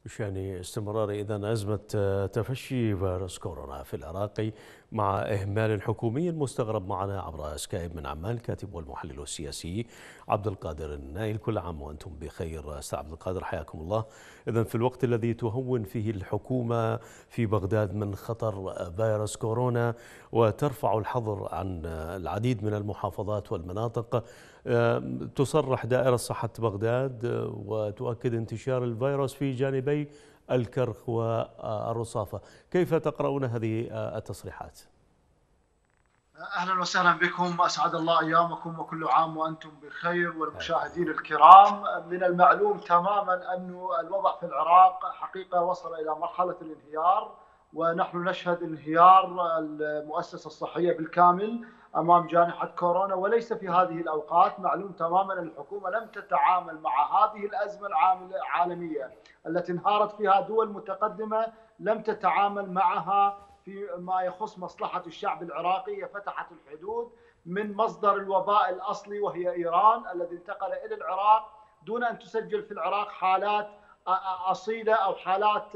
بشأن استمرار أزمة تفشي فيروس كورونا في العراق مع إهمال حكومي مستغرب، معنا عبر سكايب من عمان الكاتب والمحلل السياسي عبد القادر النايل. كل عام وأنتم بخير أستاذ عبد القادر، حياكم الله. إذن في الوقت الذي تهون فيه الحكومة في بغداد من خطر فيروس كورونا وترفع الحظر عن العديد من المحافظات والمناطق، تصرح دائرة صحة بغداد وتؤكد انتشار الفيروس في جانبي الكرخ والرصافة. كيف تقرؤون هذه التصريحات؟ أهلا وسهلا بكم، أسعد الله أيامكم وكل عام وأنتم بخير. والمشاهدين الكرام، من المعلوم تماما أن الوضع في العراق حقيقة وصل إلى مرحلة الانهيار، ونحن نشهد انهيار المؤسسة الصحية بالكامل أمام جائحة كورونا. وليس في هذه الأوقات، معلوم تماما أن الحكومة لم تتعامل مع هذه الأزمة العالمية التي انهارت فيها دول متقدمة، لم تتعامل معها في ما يخص مصلحة الشعب العراقي. هي فتحت الحدود من مصدر الوباء الأصلي وهي إيران، الذي انتقل إلى العراق دون أن تسجل في العراق حالات أصيلة أو حالات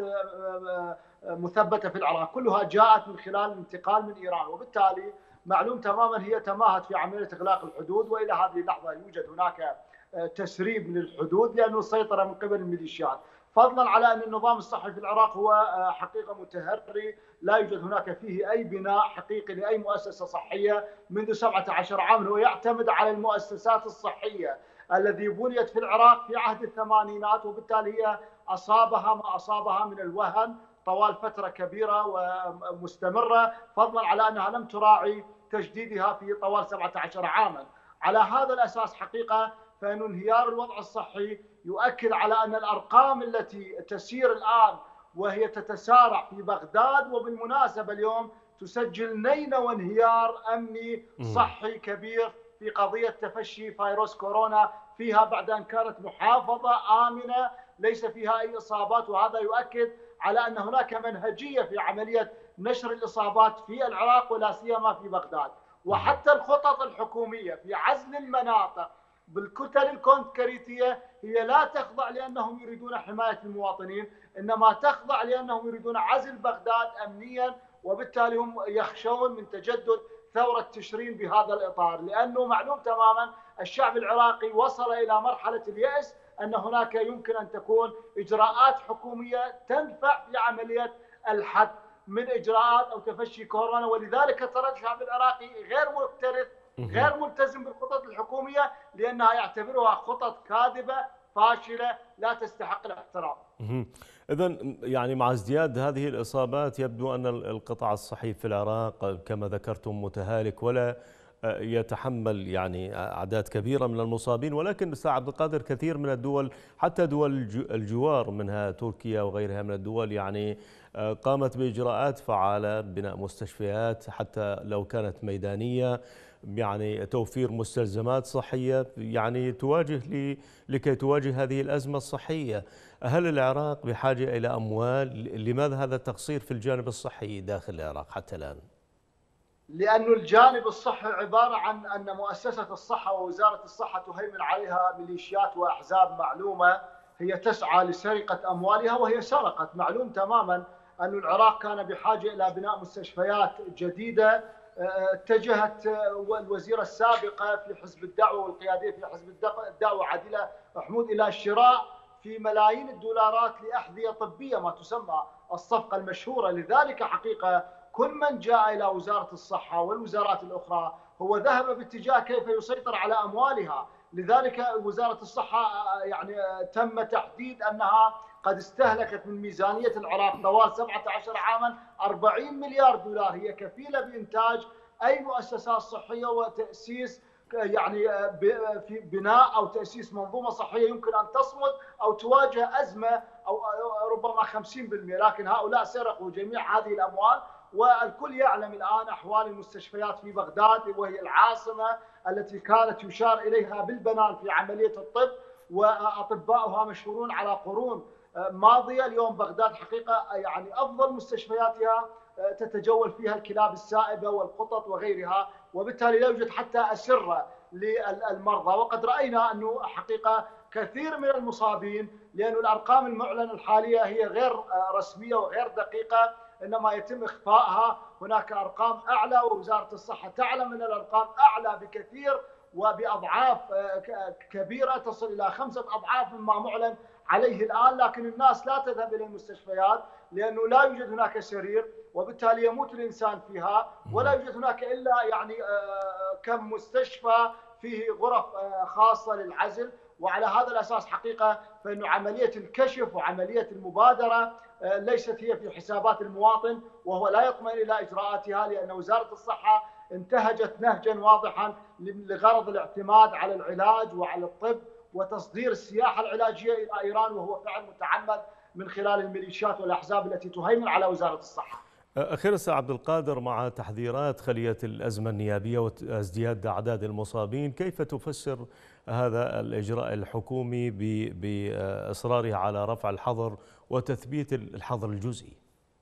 مثبتة في العراق، كلها جاءت من خلال الانتقال من إيران. وبالتالي معلوم تماما هي تماهت في عملية إغلاق الحدود، وإلى هذه اللحظة يوجد هناك تسريب للحدود لأنه السيطرة من قبل الميليشيات، فضلا على أن النظام الصحي في العراق هو حقيقة متهري، لا يوجد هناك فيه أي بناء حقيقي لأي مؤسسة صحية منذ 17 عاما. هو يعتمد على المؤسسات الصحية الذي بنيت في العراق في عهد الثمانينات، وبالتالي هي أصابها ما أصابها من الوهن طوال فترة كبيرة ومستمرة، فضلا على أنها لم تراعي تجديدها في طوال 17 عاما. على هذا الأساس حقيقة فإن انهيار الوضع الصحي يؤكد على أن الأرقام التي تسير الآن وهي تتسارع في بغداد، وبالمناسبة اليوم تسجل نينة وانهيار أمني صحي كبير في قضية تفشي فيروس كورونا فيها، بعد أن كانت محافظة آمنة ليس فيها أي إصابات. وهذا يؤكد على أن هناك منهجية في عملية نشر الإصابات في العراق ولا سيما في بغداد. وحتى الخطط الحكومية في عزل المناطق بالكتل الكونكريتية هي لا تخضع لأنهم يريدون حماية المواطنين، إنما تخضع لأنهم يريدون عزل بغداد أمنيا، وبالتالي هم يخشون من تجدد ثورة تشرين بهذا الإطار، لأنه معلوم تماما الشعب العراقي وصل إلى مرحلة اليأس أن هناك يمكن أن تكون إجراءات حكومية تنفع في عملية الحد من إجراءات أو تفشي كورونا. ولذلك ترى الشعب العراقي غير مكترث، غير ملتزم بالخطط الحكومية، لأنها يعتبرها خطط كاذبة فاشلة لا تستحق الاحترام. إذن يعني مع ازدياد هذه الإصابات يبدو أن القطاع الصحي في العراق كما ذكرتم متهالك ولا يتحمل يعني أعداد كبيرة من المصابين. ولكن أستاذ عبد القادر، كثير من الدول حتى دول الجوار منها تركيا وغيرها من الدول يعني قامت بإجراءات فعالة، بناء مستشفيات حتى لو كانت ميدانية، يعني توفير مستلزمات صحية يعني لكي تواجه هذه الأزمة الصحية. هل العراق بحاجة إلى أموال؟ لماذا هذا التقصير في الجانب الصحي داخل العراق حتى الآن؟ لأن الجانب الصحي عبارة عن أن مؤسسة الصحة ووزارة الصحة تهيمن عليها ميليشيات وأحزاب معلومة هي تسعى لسرقة أموالها، وهي سرقت. معلوم تماما أن العراق كان بحاجة إلى بناء مستشفيات جديدة. اتجهت الوزيرة السابقة في حزب الدعوة والقيادية في حزب الدعوة عادلة حمود إلى شراء في ملايين الدولارات لأحذية طبية، ما تسمى الصفقة المشهورة. لذلك حقيقة كل من جاء إلى وزارة الصحة والوزارات الأخرى هو ذهب باتجاه كيف يسيطر على أموالها. لذلك وزارة الصحة يعني تم تحديد أنها قد استهلكت من ميزانية العراق طوال 17 عاما 40 مليار دولار، هي كفيلة بإنتاج أي مؤسسات صحية وتأسيس يعني في بناء أو تأسيس منظومة صحية يمكن أن تصمد أو تواجه أزمة أو ربما 50%. لكن هؤلاء سرقوا جميع هذه الأموال، والكل يعلم الآن أحوال المستشفيات في بغداد وهي العاصمة التي كانت يشار إليها بالبنان في عملية الطب، وأطباؤها مشهورون على قرون ماضية. اليوم بغداد حقيقة يعني أفضل مستشفياتها تتجول فيها الكلاب السائبة والقطط وغيرها، وبالتالي لا يوجد حتى أسرة للمرضى. وقد رأينا أنه حقيقة كثير من المصابين، لأن الأرقام المعلنة الحالية هي غير رسمية وغير دقيقة، إنما يتم إخفائها. هناك أرقام أعلى، ووزارة الصحة تعلم أن الأرقام أعلى بكثير وبأضعاف كبيرة تصل إلى 5 أضعاف مما معلن عليه الآن، لكن الناس لا تذهب إلى المستشفيات لأنه لا يوجد هناك سرير، وبالتالي يموت الإنسان فيها، ولا يوجد هناك إلا يعني كم مستشفى فيه غرف خاصة للعزل. وعلى هذا الأساس حقيقة فإنه عملية الكشف وعملية المبادرة ليست هي في حسابات المواطن، وهو لا يطمئن إلى إجراءاتها، لأن وزارة الصحة انتهجت نهجا واضحا لغرض الاعتماد على العلاج وعلى الطب وتصدير السياحة العلاجية إلى إيران، وهو فعل متعمد من خلال الميليشيات والأحزاب التي تهيمن على وزارة الصحة. أخيرا سيد عبد القادر، مع تحذيرات خلية الأزمة النيابية وازدياد أعداد المصابين، كيف تفسر هذا الإجراء الحكومي بإصراره على رفع الحظر وتثبيت الحظر الجزئي؟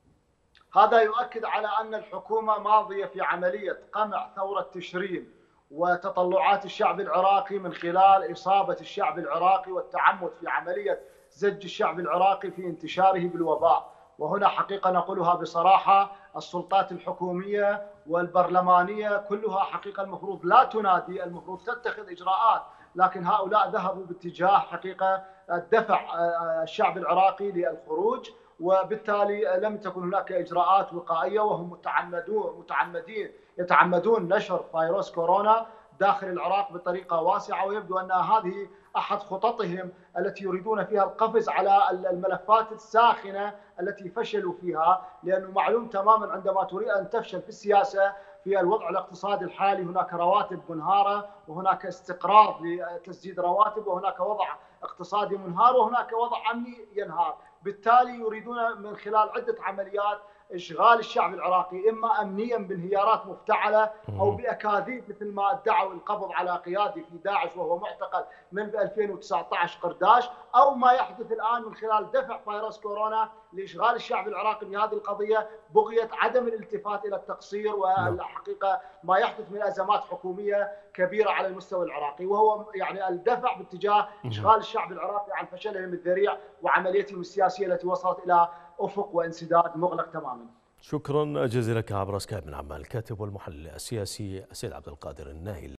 هذا يؤكد على أن الحكومة ماضية في عملية قمع ثورة تشرين وتطلعات الشعب العراقي من خلال إصابة الشعب العراقي والتعمد في عملية زج الشعب العراقي في انتشاره بالوباء. وهنا حقيقة نقولها بصراحة، السلطات الحكومية والبرلمانية كلها حقيقة المفروض لا تنادي، المفروض تتخذ إجراءات، لكن هؤلاء ذهبوا باتجاه حقيقة الدفع الشعب العراقي للخروج، وبالتالي لم تكن هناك إجراءات وقائية، وهم متعمدين يتعمدون نشر فيروس كورونا داخل العراق بطريقة واسعة. ويبدو أن هذه أحد خططهم التي يريدون فيها القفز على الملفات الساخنة التي فشلوا فيها، لأنه معلوم تماما عندما تريد أن تفشل في السياسة في الوضع الاقتصادي الحالي هناك رواتب منهارة، وهناك استقرار لتسديد رواتب، وهناك وضع اقتصادي منهار، وهناك وضع أمني ينهار. بالتالي يريدون من خلال عدة عمليات إشغال الشعب العراقي، إما أمنيا بانهيارات مفتعلة أو بأكاذيب، مثل ما ادعوا القبض على قيادي في داعش وهو معتقل منذ 2019 قرداش، أو ما يحدث الآن من خلال دفع فيروس كورونا لإشغال الشعب العراقي بهذه القضية، بغية عدم الالتفات إلى التقصير والحقيقة ما يحدث من أزمات حكومية كبيرة على المستوى العراقي، وهو يعني الدفع باتجاه إشغال الشعب العراقي عن فشلهم الذريع وعمليتهم السياسية التي وصلت إلى أفق وانسداد مغلق تماما. شكرا جزيلا لك عبر سكايب من عمان الكاتب والمحلل السياسي السيد عبد القادر الناهي.